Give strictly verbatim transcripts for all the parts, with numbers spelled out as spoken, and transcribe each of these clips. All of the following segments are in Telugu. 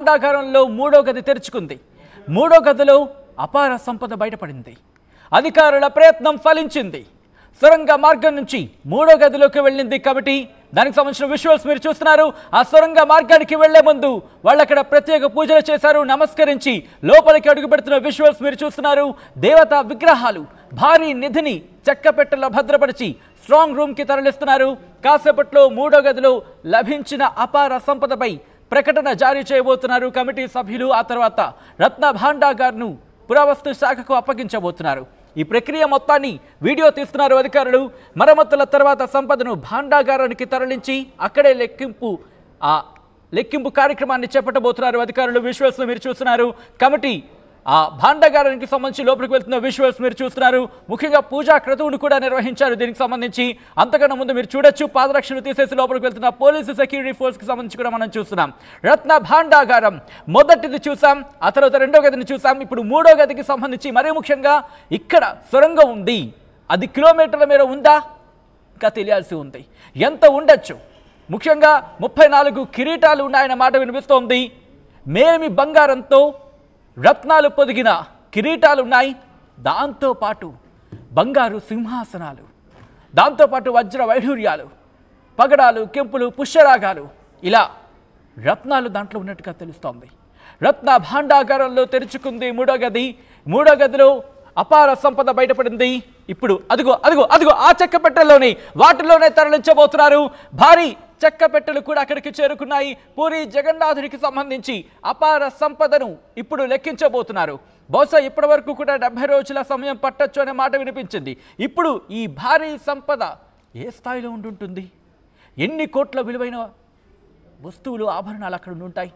భాండాగారంలో మూడో గది తెరుచుకుంది. మూడో గదిలో అపార సంపద బయటపడింది. అధికారుల ప్రయత్నం ఫలించింది. సొరంగ మార్గం నుంచి మూడో గదిలోకి వెళ్ళింది కమిటీ. దానికి సంబంధించిన విజువల్స్ మీరు చూస్తున్నారు. ఆ సొరంగ మార్గానికి వెళ్లే ముందు వాళ్ళు అక్కడ ప్రత్యేక పూజలు చేశారు. నమస్కరించి లోపలికి అడుగు పెడుతున్న విజువల్స్ మీరు చూస్తున్నారు. దేవతా విగ్రహాలు, భారీ నిధిని చెక్కపెట్టెలో భద్రపరిచి స్ట్రాంగ్ రూమ్ కి తరలిస్తున్నారు. కాసేపట్లో మూడో గదిలో లభించిన అపార సంపదపై ప్రకటన జారీ చేయబోతున్నారు కమిటీ సభ్యులు. ఆ తర్వాత రత్న భాండాగార్ను పురావస్తు శాఖకు అప్పగించబోతున్నారు. ఈ ప్రక్రియ మొత్తాన్ని వీడియో తీస్తున్నారు అధికారులు. మరమ్మతుల తర్వాత సంపదను భాండాగారానికి తరలించి అక్కడే లెక్కింపు ఆ లెక్కింపు కార్యక్రమాన్ని చేపట్టబోతున్నారు అధికారులు. విజువల్స్ మీరు చూస్తున్నారు. కమిటీ ఆ భాండాగారానికి సంబంధించి లోపలికి వెళ్తున్న విజువల్స్ మీరు చూస్తున్నారు. ముఖ్యంగా పూజా క్రతువును కూడా నిర్వహించారు దీనికి సంబంధించి. అంతకన్నా ముందు మీరు చూడొచ్చు, పాదరక్షలు తీసేసి లోపలికి వెళ్తున్న పోలీసు సెక్యూరిటీ ఫోర్స్ కి సంబంధించి కూడా మనం చూస్తున్నాం. రత్న భాండాగారం మొదటిది చూసాం, ఆ తర్వాత రెండో గదిని చూసాం. ఇప్పుడు మూడో గదికి సంబంధించి మరీ ముఖ్యంగా ఇక్కడ సొరంగం ఉంది. అది కిలోమీటర్ల మేర ఉందా ఇంకా తెలియాల్సి ఉంది. ఎంత ఉండొచ్చు? ముఖ్యంగా ముప్పై నాలుగు కిరీటాలు ఉన్నాయన్న మాట వినిపిస్తోంది. మేమి బంగారంతో రత్నాలు పొదిగిన కిరీటాలున్నాయి. దాంతోపాటు బంగారు సింహాసనాలు, దాంతోపాటు వజ్ర వైఢూర్యాలు, పగడాలు, కెంపులు, పుష్యరాగాలు, ఇలా రత్నాలు దాంట్లో ఉన్నట్టుగా తెలుస్తోంది. రత్న భాండాగారంలో తెరుచుకుంది మూడో గది. మూడో గదిలో అపార సంపద బయటపడింది. ఇప్పుడు అదిగో అదిగో అదిగో ఆ చెక్క పెట్టెల్లోని వాటిలోనే తరలించబోతున్నారు. భారీ చెక్క పెట్టెలు కూడా అక్కడికి చేరుకున్నాయి. పూరి జగన్నాథుడికి సంబంధించి అపార సంపదను ఇప్పుడు లెక్కించబోతున్నారు. బహుశా ఇప్పటి వరకు కూడా డెబ్బై రోజుల సమయం పట్టొచ్చు అనే మాట వినిపించింది. ఇప్పుడు ఈ భారీ సంపద ఏ స్థాయిలో ఉంటుంటుంది? ఎన్ని కోట్ల విలువైన వస్తువులు, ఆభరణాలు అక్కడ ఉంటాయి?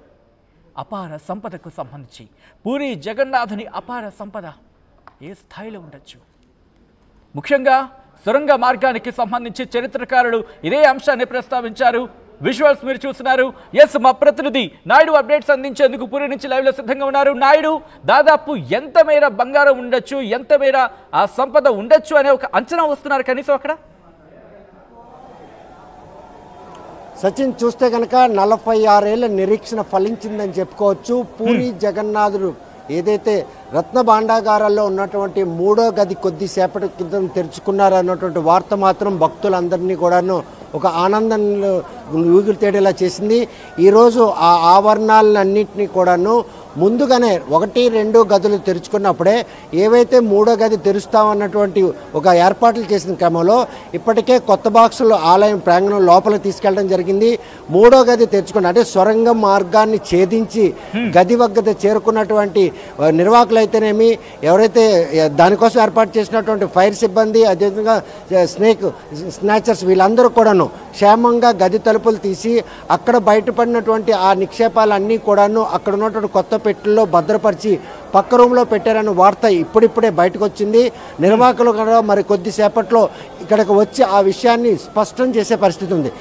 అపార సంపదకు సంబంధించి పూరి జగన్నాథుని అపార సంపద ఏ స్థాయిలో ఉండొచ్చు? ముఖ్యంగా సొరంగ మార్గానికి సంబంధించి చరిత్రకారులు ఇదే అంశాన్ని ప్రస్తావించారు. విజువల్స్ మీరు చూస్తున్నారు. ఎస్, మా ప్రతినిధి నాయుడు అప్డేట్స్ అందించేందుకు పూరి నుంచి లైవ్ లో సిద్ధంగా ఉన్నారు. నాయుడు, దాదాపు ఎంత మేర బంగారం ఉండొచ్చు, ఎంత మేర ఆ సంపద ఉండొచ్చు అనే ఒక అంచనా వస్తున్నారు కనీసం అక్కడ? సచిన్, చూస్తే కనుక నలభై ఆరేళ్ల నిరీక్షణ ఫలించిందని చెప్పుకోవచ్చు. పూరి జగన్నాథుడు ఏదైతే రత్న భాండాగారాల్లో ఉన్నటువంటి మూడో గది కొద్దిసేపటి క్రితం తెరుచుకున్నారు అన్నటువంటి వార్త మాత్రం భక్తులందరినీ కూడాను ఒక ఆనందంలో ఊగిరి తేడేలా చేసింది. ఈరోజు ఆ ఆవరణాలన్నింటినీ కూడాను ముందుగానే ఒకటి రెండు గదులు తెరుచుకున్నప్పుడే ఏవైతే మూడో గది తెరుస్తామన్నటువంటి ఒక ఏర్పాట్లు చేసిన క్రమంలో ఇప్పటికే కొత్త బాక్సులు ఆలయం ప్రాంగణం లోపలికి తీసుకెళ్ళడం జరిగింది. మూడో గది తెరుచుకున్న అంటే సొరంగం మార్గాన్ని ఛేదించి గది వద్ద చేరుకున్నటువంటి నిర్వాహకులు అయితేనేమి, ఎవరైతే దానికోసం ఏర్పాటు చేసినటువంటి ఫైర్ సిబ్బంది, అదేవిధంగా స్నేక్ స్నాచర్స్, వీళ్ళందరూ కూడాను క్షేమంగా గది తలుపులు తీసి అక్కడ బయటపడినటువంటి ఆ నిక్షేపాలన్నీ కూడాను అక్కడ ఉన్నటువంటి కొత్త పెట్టెల్లో భద్రపరిచి పక్క రూమ్లో పెట్టారన్న వార్త ఇప్పుడిప్పుడే బయటకు వచ్చింది. నిర్వాహకులు కూడా మరి కొద్దిసేపట్లో ఇక్కడికి వచ్చి ఆ విషయాన్ని స్పష్టం చేసే పరిస్థితి ఉంది.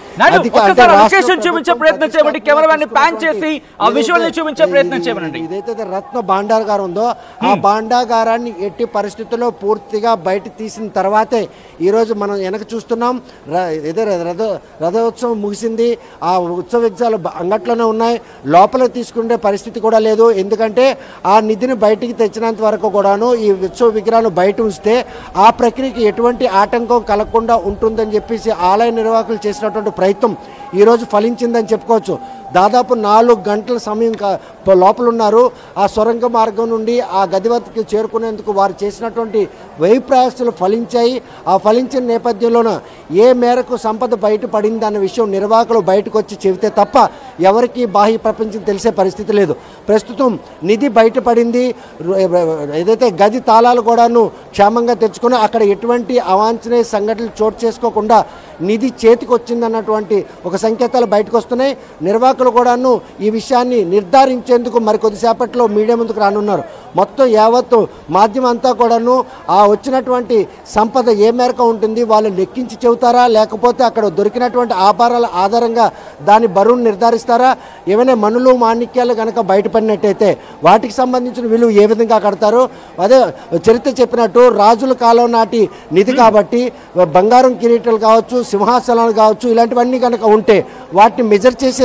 ఇదైతే రత్న భాండాగారం ఉందో ఆ భాండాగారాన్ని ఎట్టి పరిస్థితుల్లో పూర్తిగా బయట తీసిన తర్వాతే ఈరోజు మనం వెనక చూస్తున్నాం. ఏదో రథ రథోత్సవం ముగిసింది. ఆ ఉత్సవ విగ్రహాలు అంగట్లోనే ఉన్నాయి. లోపల తీసుకునే పరిస్థితి కూడా లేదు. ఎందుకంటే ఆ నిధిని బయటికి తెచ్చినంత వరకు కూడాను ఈ ఉత్సవ విగ్రహాలు బయట ఉంచితే ఆ ప్రక్రియకి ఎటువంటి ఆటంకం కలగకుండా ఉంటుందని చెప్పేసి ఆలయ నిర్వాహకులు చేసినటువంటి ప్రయత్నం ఈరోజు ఫలించిందని చెప్పుకోవచ్చు. దాదాపు నాలుగు గంటల సమయం లోపల ఉన్నారు. ఆ సొరంగ మార్గం నుండి ఆ గది వద్దకు చేరుకునేందుకు వారు చేసినటువంటి వ్యయ ప్రయాసాలు ఫలించాయి. ఆ ఫలించిన నేపథ్యంలోన ఏ మేరకు సంపద బయటపడింది అన్న విషయం నిర్వాహకులు బయటకు వచ్చి చెబితే తప్ప ఎవరికి బాహ్య ప్రపంచం తెలిసే పరిస్థితి లేదు. ప్రస్తుతం నిధి బయటపడింది. ఏదైతే గది తాళాలు కూడాను క్షేమంగా తెచ్చుకొని అక్కడ ఎటువంటి అవాంఛనీయ సంఘటనలు చోటు చేసుకోకుండా నిధి చేతికి వచ్చిందన్నటువంటి ఒక సంకేతాలు బయటకు వస్తున్నాయి. నిర్వాహకులు కూడాను ఈ విషయాన్ని నిర్ధారించేందుకు మరి కొద్దిసేపట్లో మీడియా ముందుకు రానున్నారు. మొత్తం యావత్తు మాధ్యమం అంతా కూడాను ఆ వచ్చినటువంటి సంపద ఏ మేరకు ఉంటుంది, వాళ్ళు లెక్కించి చెబుతారా, లేకపోతే అక్కడ దొరికినటువంటి ఆభారాల ఆధారంగా దాని బరువును నిర్ధారిస్తారా, ఏమైనా మనులు మాణిక్యాలు కనుక బయటపడినట్టయితే వాటికి సంబంధించిన విలువ ఏ విధంగా కడతారు? అదే చరిత్ర చెప్పినట్టు రాజుల కాలం నాటి నిధి కాబట్టి బంగారం కిరీటాలు కావచ్చు, సింహాసనాలు కావచ్చు, ఇలాంటివన్నీ కనుక ఉంటే వాటిని మెజర్ చేసేందుకు ప్రక్రియ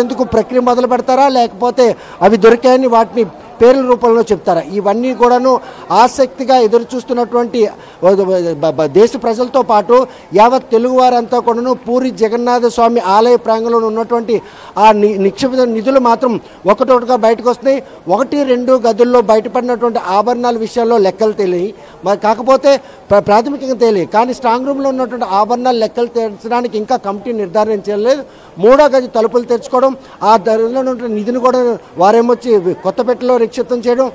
ప్రక్రియ మొదలు పెడతారా, లేకపోతే అవి దొరికాయని వాటిని పేర్ల రూపంలో చెప్తారా? ఇవన్నీ కూడాను ఆసక్తిగా ఎదురు చూస్తున్నటువంటి దేశ ప్రజలతో పాటు యావత్ తెలుగువారంతా కూడాను పూరి జగన్నాథ స్వామి ఆలయ ప్రాంగణంలో ఉన్నటువంటి ఆ నిక్షిప్త నిధులు మాత్రం ఒకటొకటిగా బయటకు వస్తున్నాయి. ఒకటి రెండు గదుల్లో బయటపడినటువంటి ఆభరణాల విషయాల్లో లెక్కలు తెలియ మరి కాకపోతే ప్రాథమికంగా తెలియ కానీ స్ట్రాంగ్ రూమ్లో ఉన్నటువంటి ఆభరణాలు లెక్కలు తెరచడానికి ఇంకా కమిటీ నిర్ధారణ చేయలేదు. మూడో గది తలుపులు తెరుచుకోవడం, ఆ ధరలో ఉన్న నిధిని కూడా వారేమొచ్చి కొత్తపేటలో నిక్షిప్తం చేయడం,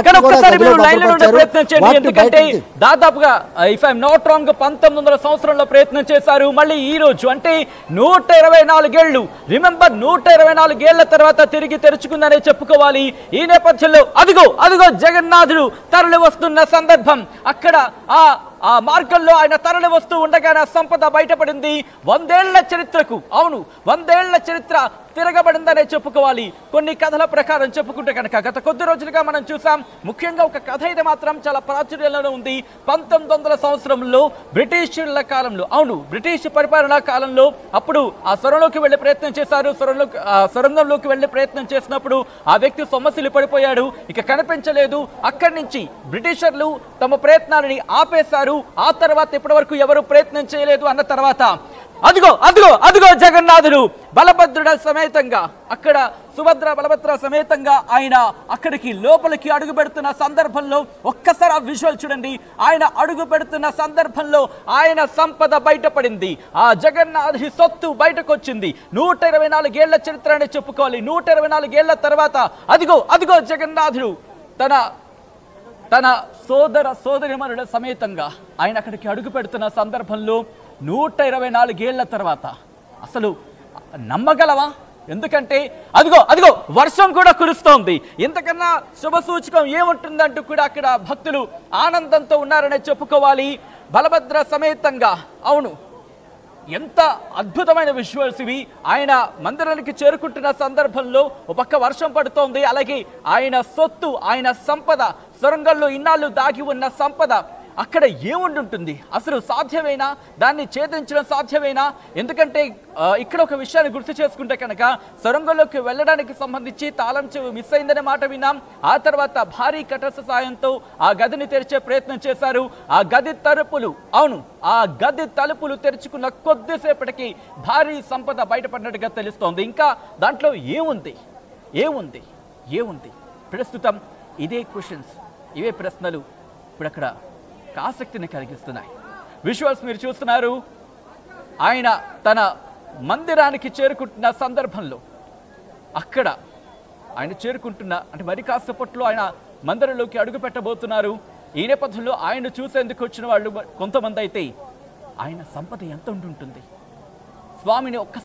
దాదాపుగా ఇఫ్ ఐఎమ్ నాట్ రాంగ్ పంతొమ్మిది వందల సంవత్సరంలో ప్రయత్నం చేశారు. మళ్ళీ ఈ రోజు అంటే నూట ఇరవై నాలుగేళ్లు రిమెంబర్ నూట ఇరవై నాలుగేళ్ల తర్వాత తిరిగి తెరుచుకుందనే చెప్పుకోవాలి. ఈ నేపథ్యంలో అదిగో అదిగో జగన్నాథుడు తరలి వస్తున్న సందర్భం. అక్కడ ఆ ఆ మార్గంలో ఆయన తరలి వస్తూ ఉండగానే సంపద బయటపడింది. వందేళ్ల చరిత్రకు, అవును వందేళ్ల చరిత్ర తిరగబడిందనే చెప్పుకోవాలి. కొన్ని కథల ప్రకారం చెప్పుకుంటే కనుక గత కొద్ది రోజులుగా మనం చూసాం. ముఖ్యంగా ఒక కథ అయితే మాత్రం చాలా ప్రాచుర్యంలో ఉంది. పంతొమ్మిది వందల సంవత్సరంలో బ్రిటిషర్ల కాలంలో, అవును బ్రిటిష్ పరిపాలనా కాలంలో అప్పుడు ఆ సొరంలోకి వెళ్లే ప్రయత్నం చేశారు. సొరంలోకి సొరంగంలోకి వెళ్లే ప్రయత్నం చేసినప్పుడు ఆ వ్యక్తి సొమ్మసిల్లి పడిపోయాడు, ఇక కనిపించలేదు. అక్కడి నుంచి బ్రిటిషర్లు తమ ప్రయత్నాలని ఆపేశారు. ఆ తర్వాత ఇప్పటి వరకు ఎవరు ప్రయత్నం చేయలేదు అన్న తర్వాత అదిగో అదిగో అదిగో జగన్నాథుడు బలభద్రుడ సమేతంగా, అక్కడ సుభద్ర బలభద్ర సమేతంగా ఆయన అక్కడికి లోపలికి అడుగు పెడుతున్న సందర్భంలో ఒక్కసారి ఆ విజువల్ చూడండి. ఆయన అడుగు పెడుతున్న సందర్భంలో ఆయన సంపద బయటపడింది. ఆ జగన్నాథుడి సొత్తు బయటకు వచ్చింది. నూట ఇరవై నాలుగేళ్ల చరిత్ర అని చెప్పుకోవాలి. నూట ఇరవై నాలుగేళ్ల తర్వాత అదిగో అదిగో జగన్నాథుడు తన తన సోదర సోదరిమణుల సమేతంగా ఆయన అక్కడికి అడుగు పెడుతున్న సందర్భంలో నూట ఇరవై నాలుగేళ్ల తర్వాత అసలు నమ్మగలవా? ఎందుకంటే అదిగో అదిగో వర్షం కూడా కురుస్తోంది. ఇంతకన్నా శుభ సూచకం ఏముంటుందంటూ కూడా అక్కడ భక్తులు ఆనందంతో ఉన్నారనే చెప్పుకోవాలి. బలభద్ర సమేతంగా, అవును ఎంత అద్భుతమైన విజువల్స్ ఇవి. ఆయన మందిరానికి చేరుకుంటున్న సందర్భంలో ఒక పక్క వర్షం పడుతోంది, అలాగే ఆయన సొత్తు, ఆయన సంపద, సొరంగంలో ఇన్నాళ్ళు దాగి ఉన్న సంపద అక్కడ ఏముండుంటుంది? అసలు సాధ్యమేనా? దాన్ని ఛేదించడం సాధ్యమేనా? ఎందుకంటే ఇక్కడ ఒక విషయాన్ని గుర్తు చేసుకుంటే కనుక సొరంగంలోకి వెళ్ళడానికి సంబంధించి తాళం చెవి మిస్ అయిందనే మాట విన్నాం. ఆ తర్వాత భారీ కటస సాయంతో ఆ గదిని తెరిచే ప్రయత్నం చేశారు. ఆ గది తలుపులు, అవును ఆ గది తలుపులు తెరుచుకున్న కొద్దిసేపటికి భారీ సంపద బయటపడినట్టుగా తెలుస్తోంది. ఇంకా దాంట్లో ఏముంది ఏముంది ఏముంది ప్రస్తుతం ఇదే క్వశ్చన్స్, ఇవే ప్రశ్నలు ఇప్పుడు అక్కడ ఆసక్తిని కలిగిస్తున్నాయి. విజువల్స్ మీరు చూస్తున్నారు. ఆయన తన మందిరానికి చేరుకుంటున్న సందర్భంలో అక్కడ ఆయన చేరుకుంటున్న అంటే మరి కాసేపట్లో ఆయన మందిరంలోకి అడుగు పెట్టబోతున్నారు. ఈ నేపథ్యంలో ఆయన చూసేందుకు వచ్చిన వాళ్ళు కొంతమంది అయితే ఆయన సంపద ఎంత ఉంటుంటుంది? స్వామిని ఒక్క